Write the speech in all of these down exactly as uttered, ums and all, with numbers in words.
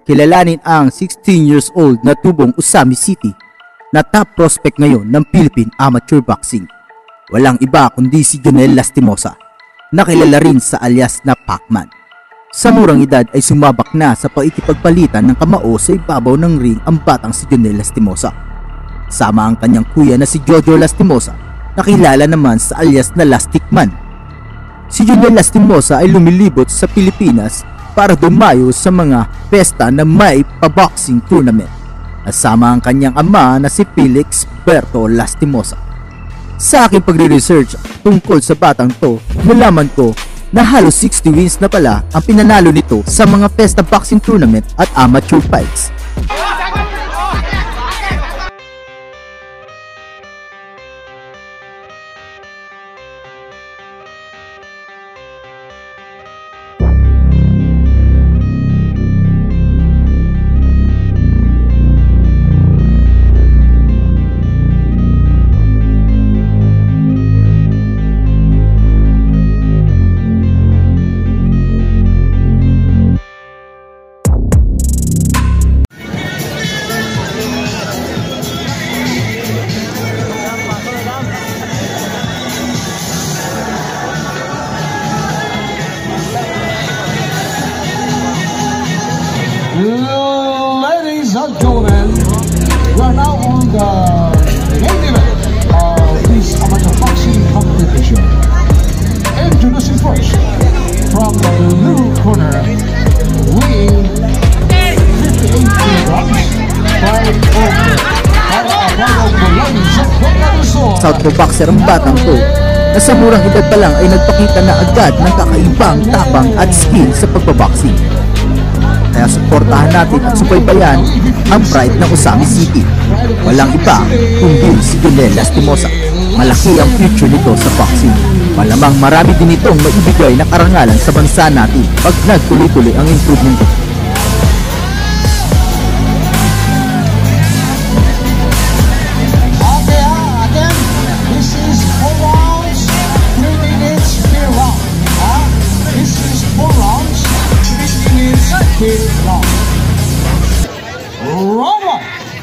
kilalanin ang sixteen years old na tubong Usami City na top prospect ngayon ng Philippine Amateur Boxing. Walang iba kundi si Jonel Lastimosa, na kilala rin sa alias na Pacman. Sa murang edad ay sumabak na sa pakikipagpalitan ng kamao sa ibabaw ng ring ang batang si Jonel Lastimosa. Sama ang kanyang kuya na si Jojo Lastimosa, na kilala naman sa alias na Lastikman. Si Jonel Lastimosa ay lumilibot sa Pilipinas para dumayo sa mga pesta na may pa-boxing tournament, kasama ang kanyang ama na si Felix Berto Lastimosa. Sa aking pagre-research tungkol sa batang to, nalaman ko na halos sixty wins na pala ang pinanalo nito sa mga pesta boxing tournament at amateur fights. Ladies and gentlemen, we are now on the main event of this amateur boxing competition. Introducing first, from the blue corner, weighing fifty-eight kilograms, five over, para abang Bulacan sa Pagkaluso. Southpaw boxer ang batang to, na sa murang edad pa lang ay nagpakita na agad ng kakaibang tapang at skill sa pagbaboxing. Kaya suportahan natin at subaybayan ang pride ng Usami City. Walang iba kundi si Jonel Lastimosa. Malaki ang future nito sa boxing. Malamang marami din itong maibigay na karangalan sa bansa natin pag nagtuloy-tuloy ang improvement. Roma.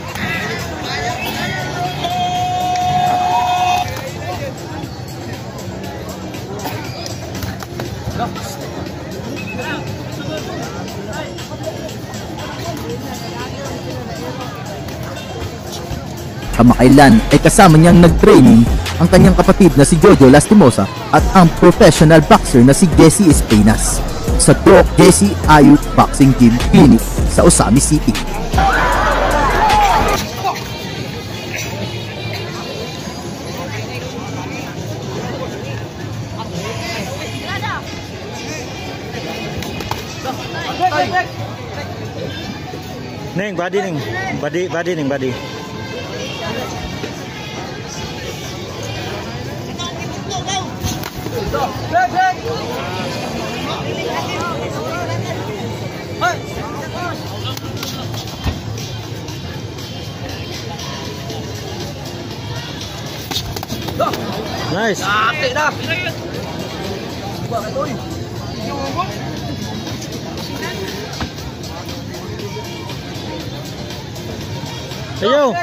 Kamakailan ay kasama niyang nag-training ang kanyang kapatid na si Jojo Lastimosa at ang professional boxer na si Jesse Espinas sa Doc Jesse Ayut Boxing Gym Clinic sa Usami City. Neng, body neng, body, body neng, body. Nice. Ayo.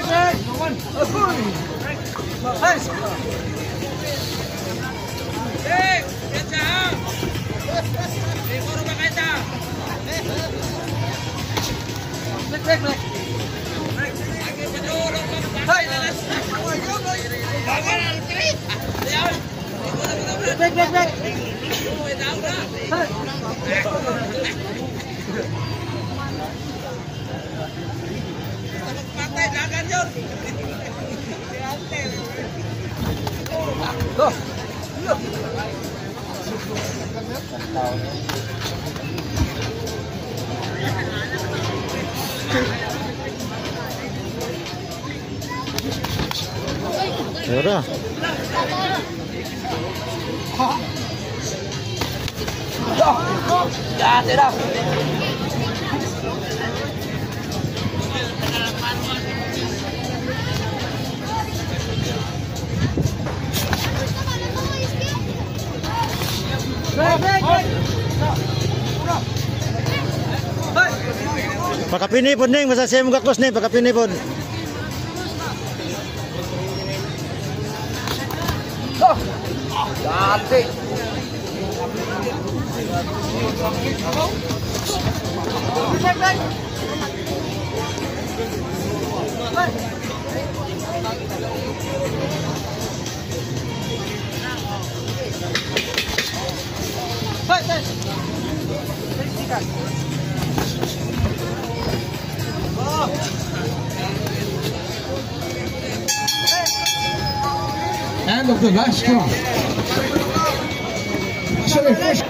Yaudah. Ya, tidak. Baik, baik, baik. Pakapini po ning, basta siya mga close ning, pakapini po. Dati. End of the last round. Sorry, first.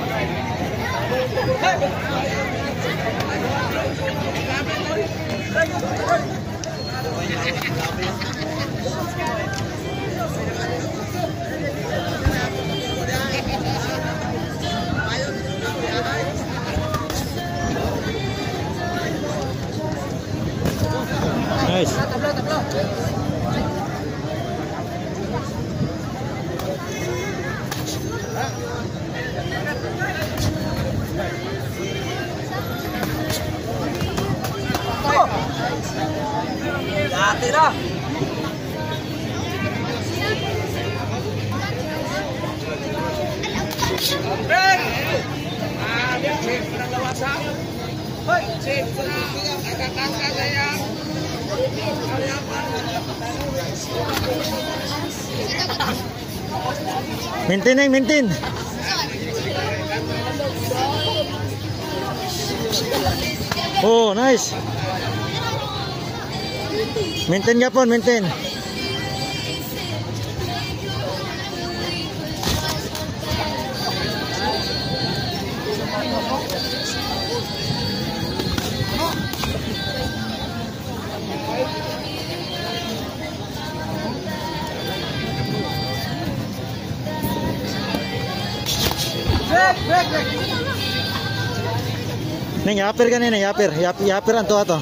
Nice. Dati na. Maintain na, maintain. Oh, nice. Maintain nga po, maintain. Break, break, break. Ning, yapir ka nina, yapir. Yap, yapir ang to ato.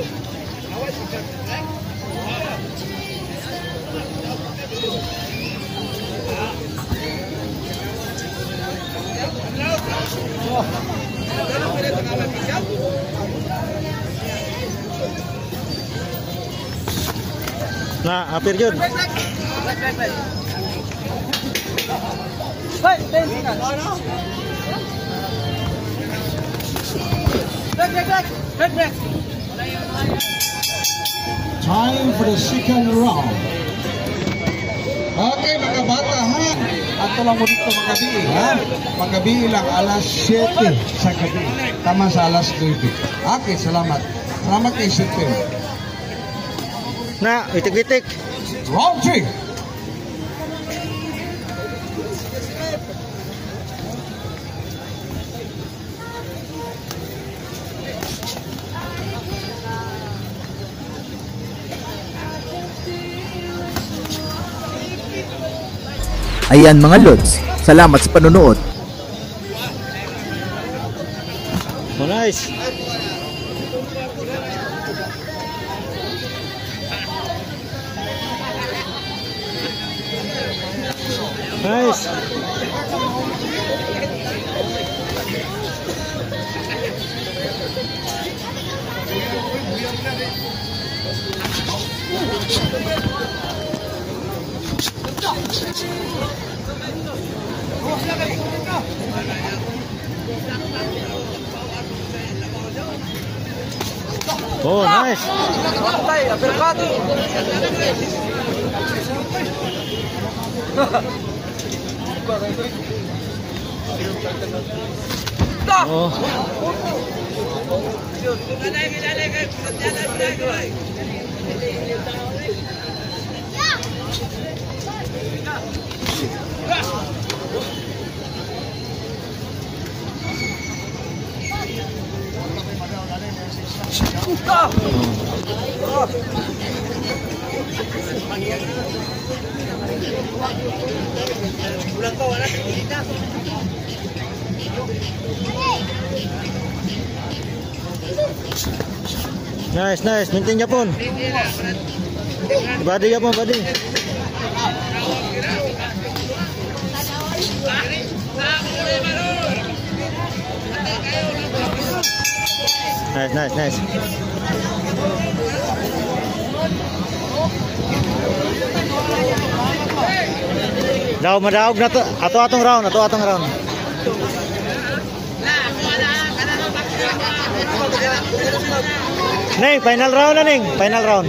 Nah, apir yun. Break, break, break. Hey, ten seconds. Break, break, break. Break, break. Time for the second round. Okay, mga bata, ha? Ato lang mo dito magabi, ha? Magabi lang, alas siyete sa gabi. Tama sa alas nueve. Okay, salamat. Salamat kay Siyete. Na, itik-itik. Round three. Ayan mga lods, salamat sa panonood. Oh, nice. Nice. Oh, nice. Patay, uppercut. Oh. Nice, nice. Maintain Japon. Body Japon, body. Nice, nice, nice. Daw madaog na to. Ato atong round, ato atong round. Neng, final round na Neng, final round.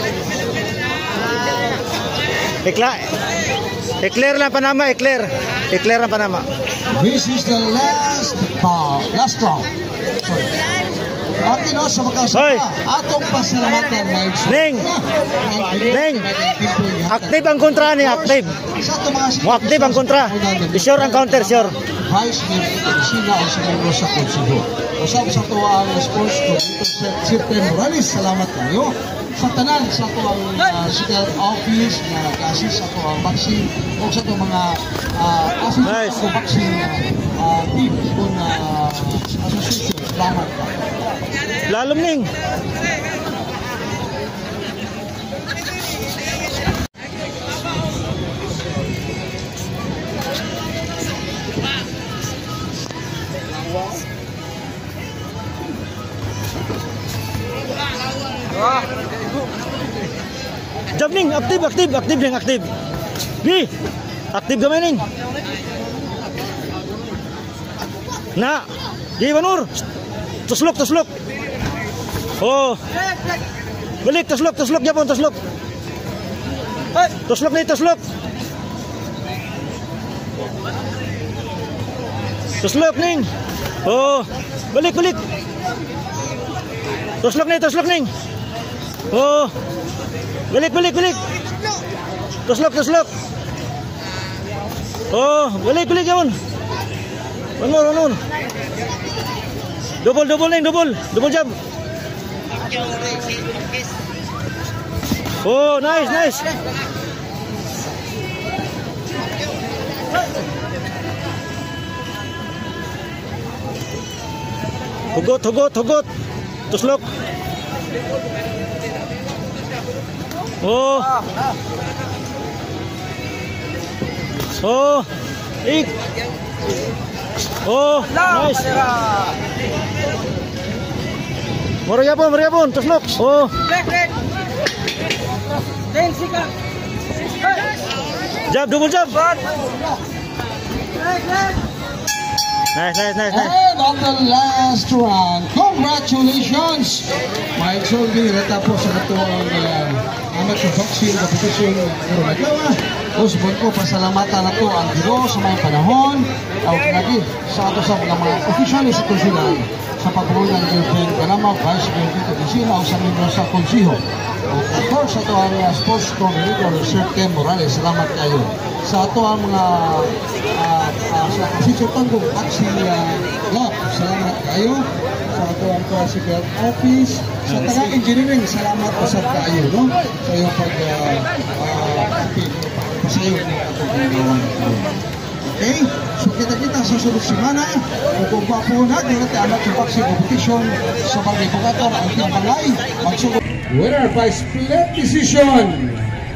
Ikla, Eclair lang Panama, Eclair. Eclair lang Panama. This is the last uh, last round. Sorry. At ino sa Hoy. makasama, atong pasalamatan na ito. Neng, Neng, active ang kontra ni, active. Sa ito mga Mo active ang kontra. Sure ang counter, sure. Vice Mayor Sina o sa mga sa konsiho. Usap sa ito ang sports ko dito sa Sirte Morales. Salamat kayo. Sa tanan sa ito ang uh, Secret Office na klase sa ito ang vaccine o sa ito mga uh, association Nice. sa vaccine uh, team o na uh, association. Salamat kayo. Lalom Neng. Jab Ning, aktif, aktif, aktif Ning, aktif. Bi, aktif gamay Ning. Na, di Banur. Tuslok, tuslok. Oh. Balik, tuslok, tuslok Japon, tuslok. Tuslok nih, tuslok. Tuslok Ning. Oh, balik, balik. Tuslok nih, tuslok Ning. Oh. Balik, balik, balik. Tuslok, tuslok. Oh, balik, balik Japon. One more, one more. Double, double Ning, double. Double jab. Oh, nice, nice. Hugot, hugot, hugot. Tuslok. Oh. Oh. Ik. Oh, nice. Maria pun, Maria pun, tuslok. Oh. Break, break. ten seconds. Jab, double jab. Break, break. Nice, nice, nice, nice. And on the last round, congratulations! Mike Soldi, natapos sa ito ang uh, amateur boxing competition ng Uruguay. Usbon ko, pasalamatan na ito ang Giro sa mga panahon. Tawag lagi sa ato sa mga mga opisyalis sa konsilan sa pagpulunan ng European Panama, Vice Mayor Tito Vicina o sa membro sa konsiho. Of course, sa ito ang uh, sports coordinator, Sir Ken Morales. Salamat kayo. Sa ito ang mga uh, uh, sa Kasitso Tanggong Action uh, Lab. Salamat kayo. Sa ito ang uh, Secret Office. Sa taga-engineering, salamat po sa kayo. No? Sa iyong pag uh, uh, pasayo ng atong ginagawa. Okay? So kita-kita sa sunod semana. Kung pa po natin natin ang ating vaccine competition sa pag-ipukator ang timbangay. Magsugod. Winner by split decision.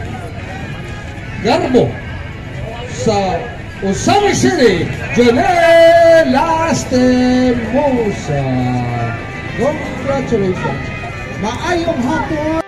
Garbo sa Osamis City, Jonel Lastimosa. Congratulations. Maayong hapon.